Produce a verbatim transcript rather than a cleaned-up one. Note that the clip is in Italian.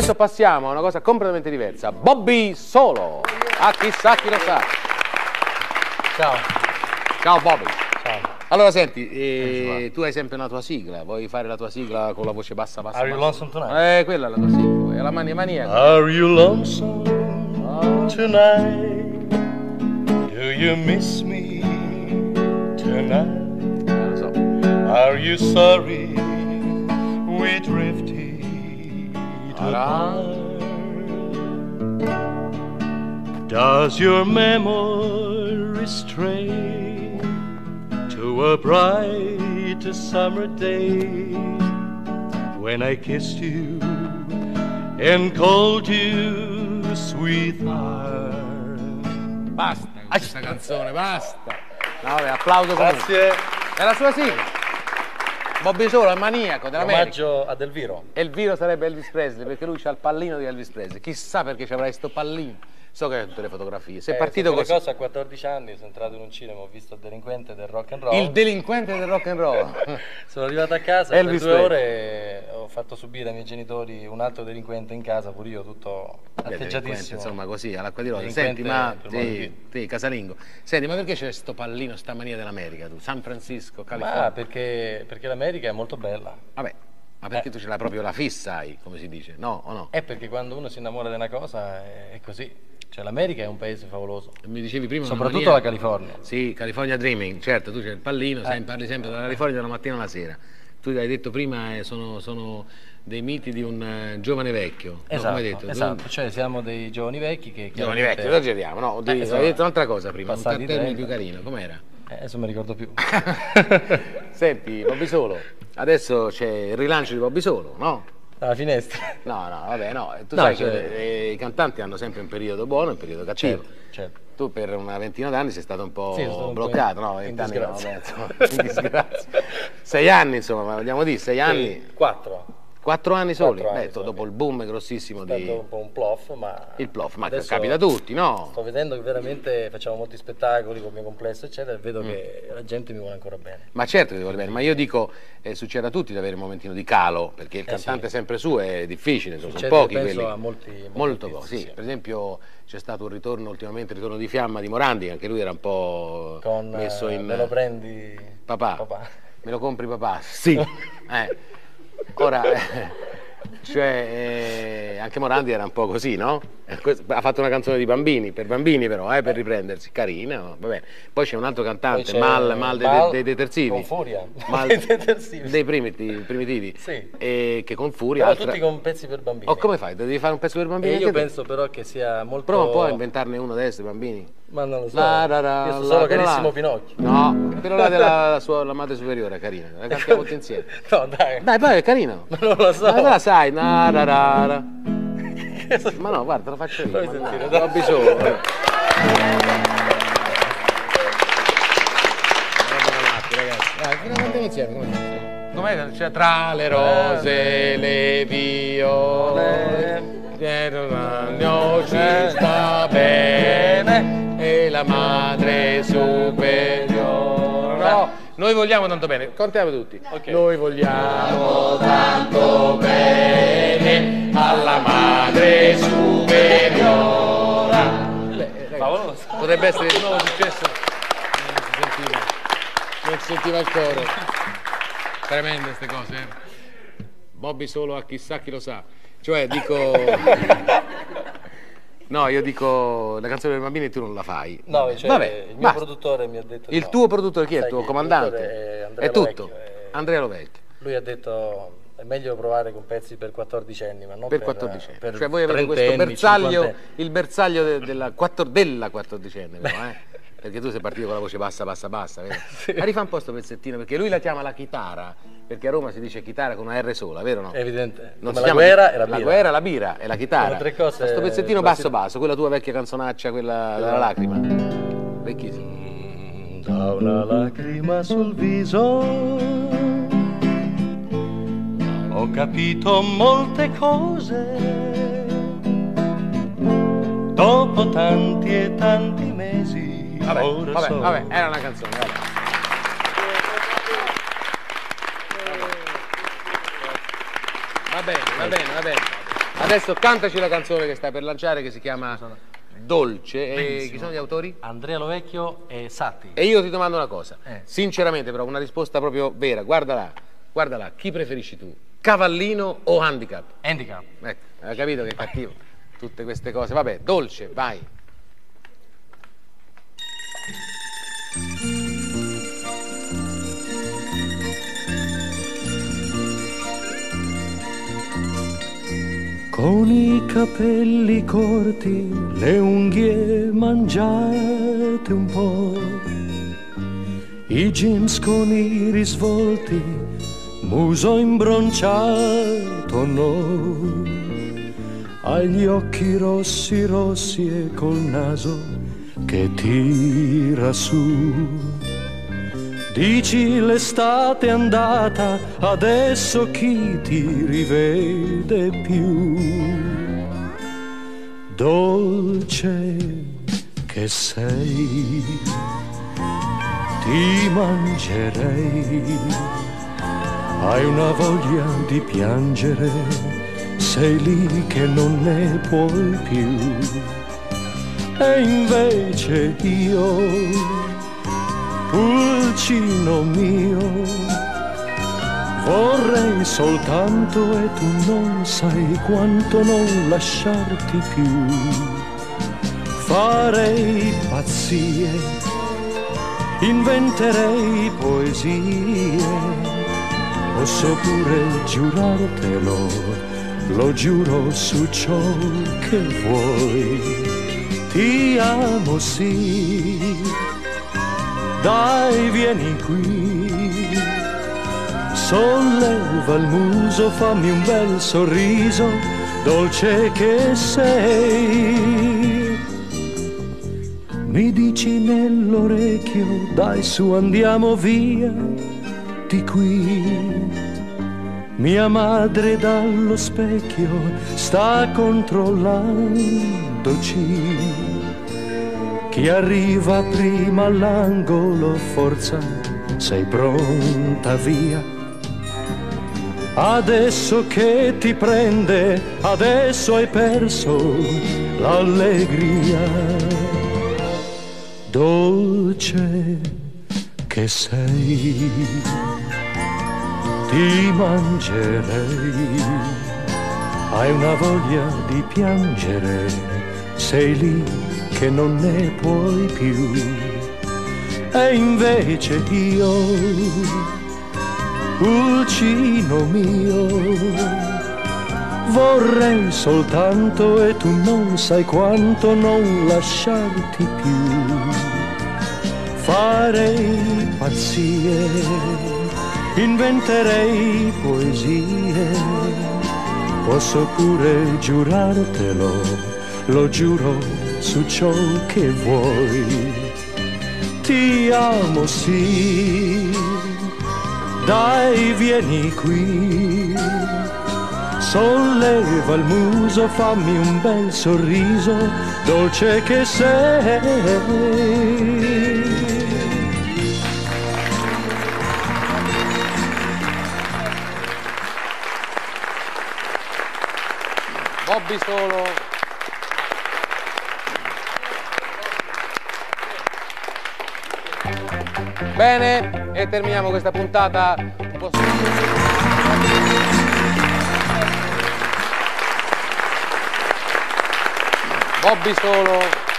momento passiamo a una cosa completamente diversa. Bobby Solo, a chissà chi lo sa. Ciao. Ciao Bobby. Ciao. Allora senti, eh, tu hai sempre una tua sigla, vuoi fare la tua sigla con la voce bassa bassa? Are you bassa? lonesome tonight? Eh, quella è la tua sigla, è la mania maniaca. Are you lonesome tonight? Do you miss me tonight? Eh, lo so. Are you sorry we drifted apart? Does your memory stray to a bright summer day when I kissed you and called you sweetheart? Basta con questa canzone, basta. No, vabbè, applauso comunque. Grazie. È la sua sigla. Bobby Solo è maniaco dell'America. Omaggio ad Elviro. Elviro sarebbe Elvis Presley perché lui c'ha il pallino di Elvis Presley. Chissà perché ci avrai sto pallino. So che hai tutte le fotografie. Sei Eh, partito così. così. Cosa a quattordici anni, sono entrato in un cinema, ho visto il delinquente del rock and roll. Il delinquente del rock and roll. Sono arrivato a casa Elvis e per due Presley. ore ho fatto subire ai miei genitori un altro delinquente in casa, pure io tutto Beh, delinquente, atteggiatissimo. insomma così all'acqua di rosa. Delinquente Senti, ma per modo sì, di- sì, casalingo. Senti, ma perché c'è sto pallino, sta mania dell'America tu? San Francisco, Ma California. perché, perché l'America è molto bella. Vabbè, ma perché Eh. tu ce l'hai proprio la fissa, hai, come si dice? No o no? È perché quando uno si innamora di una cosa è, è così. Cioè l'America è un paese favoloso. Mi dicevi prima una Soprattutto mania- la California. Sì, California Dreaming, certo, tu c'è il pallino, Eh. sai, parli sempre della California dalla mattina alla sera. Tu hai detto prima, eh, sono, sono dei miti di un eh, giovane vecchio. No, Esatto, come hai detto? esatto. Tu- Cioè siamo dei giovani vecchi che Giovani chiaramente- vecchi, esageriamo, no? Di- Eh, hai esatto. detto un'altra cosa prima, un Passati termine trenta. più carino, com'era? Eh, adesso mi ricordo più. Senti, Bobby Solo, adesso c'è il rilancio di Bobby Solo, no? Alla finestra. No, no, vabbè, no, tu No, sai cioè- che eh, i cantanti hanno sempre un periodo buono e un periodo cattivo. Certo, certo. Tu per una ventina d'anni sei stato un po' Sì, sono stato un po' bloccato, in- no? in vent'anni no, disgrazia. vabbè, insomma, in disgrazia. Sei anni, insomma, ma vogliamo dire, sei anni, Quattro. quattro anni soli, Quattro anni Beh, soli. dopo il boom grossissimo È stato di... un po' un plof, ma... Il plof, ma adesso capita a tutti, no? Sto vedendo che veramente facciamo molti spettacoli con il mio complesso, eccetera, e vedo Mm. che la gente mi vuole ancora bene. Ma certo che ti vuole bene, ma io dico, eh, succede a tutti di avere un momentino di calo, perché il Eh, cantante sì. sempre su è difficile, sono Succede, pochi penso, quelli. a molti- molti Molto artisti, pochi, sì. sì. Per esempio c'è stato un ritorno ultimamente, il ritorno di fiamma di Morandi, anche lui era un po' Con messo eh, in... me lo prendi Papà, papà. me lo compri papà? Sì. Eh. Ora, eh, cioè, eh, anche Morandi era un po' così, no? Eh, questo- Ha fatto una canzone di bambini, per bambini però, eh, per riprendersi, carina, no? Va bene. Poi c'è un altro Poi cantante, c'è Mal, Mal dei, Mal dei detersivi. con Furia. Mal Dei detersivi. dei primitivi, primitivi. Sì. E che con Furia... Però altra- tutti con pezzi per bambini. Oh, come fai? Devi fare un pezzo per bambini? E io anche te? penso però che sia molto... Prova un po' a inventarne uno adesso, i bambini. Ma non lo so. La, la, la, Io so la, solo quello Carissimo là. Pinocchio. No, quello là della sua la madre superiore, carina. La cantiamo tutti insieme. No, dai. Dai, poi è carino. Ma non lo so. Ma te la sai? Na, ra, ra, ra. Ma no, guarda, te lo faccio io. Fai Ma sentire, no, dai. ho bisogno. vabbè. Ragazzi, dai, fino a quanto insieme? Com'è? Com'è? Cioè, tra le rose, le viole, dietro l'agno ci sta bene e la madre superiore. No, noi vogliamo tanto bene, contiamo tutti. Ok. Noi vogliamo tanto bene alla madre superiore. Beh, ragazzi, Favoloso. potrebbe essere il nuovo successo. Non si sentiva, non si sentiva il coro. Tremende queste cose, eh. Bobby Solo a chissà chi lo sa. Cioè, dico... No, io dico la canzone per bambini e tu non la fai. No, cioè, Vabbè, il mio basta. produttore mi ha detto di Il no. tuo produttore chi è? Il Sai tuo che il comandante? produttore è Andrea È tutto. Lovecchio, è- Andrea Lovecchio. Lui ha detto è meglio provare con pezzi per quattordicenni, ma non Per per, quattordici anni. per Cioè voi avete questo trentenni, bersaglio, cinquantenni. il bersaglio de- della, quattro, della quattordicenne, però, eh? Perché tu sei partito con la voce bassa, bassa, bassa, vero? Ma rifà un po' sto pezzettino, perché lui la chiama la chitara, perché a Roma si dice chitara con una R sola, vero o no? È evidente. Non Come si la chiama guerra e la la birra. guerra, la birra e la chitara. Sono tre cose Sto pezzettino quasi- basso basso, quella tua vecchia canzonaccia, quella della lacrima. Vecchissima. Da una lacrima sul viso ho capito molte cose. Dopo tanti e tanti mesi Vabbè, ora vabbè, so. vabbè, era una canzone, vabbè. Va bene, va bene, va bene. Adesso cantaci la canzone che stai per lanciare che si chiama Dolce. E chi sono gli autori? Andrea Lovecchio e Satti. E io ti domando una cosa, eh. sinceramente però, una risposta proprio vera, guarda là, guarda là, chi preferisci tu? Cavallino o handicap? Handicap. Ecco, hai capito che è cattivo? Tutte queste cose, vabbè, Dolce, vai. Con i capelli corti, le unghie mangiate un po', i jeans con i risvolti, muso imbronciato no, agli occhi rossi rossi e col naso che tira su. Dici l'estate è andata, adesso chi ti rivede più? Dolce che sei, ti mangerei, hai una voglia di piangere, sei lì che non ne puoi più. E invece io, pulcino mio, vorrei soltanto e tu non sai quanto non lasciarti più. Farei pazzie, inventerei poesie, posso pure giurartelo, lo giuro su ciò che vuoi. Ti amo sì, dai vieni qui, solleva il muso, fammi un bel sorriso, dolce che sei. Mi dici nell'orecchio, dai su andiamo via di qui. Mia madre dallo specchio sta controllandoci. Chi arriva prima all'angolo, forza, sei pronta via. Adesso che ti prende, adesso hai perso l'allegria. Dolce che sei, ti mangerei, hai una voglia di piangere, sei lì che non ne puoi più. E invece io, pulcino mio, vorrei soltanto e tu non sai quanto non lasciarti più. Farei pazzie, inventerei poesie, posso pure giurartelo, lo giuro su ciò che vuoi. Ti amo sì, dai vieni qui, solleva il muso, fammi un bel sorriso, dolce che sei. Bobby solo. Bene, e terminiamo questa puntata un po'. Bobby solo.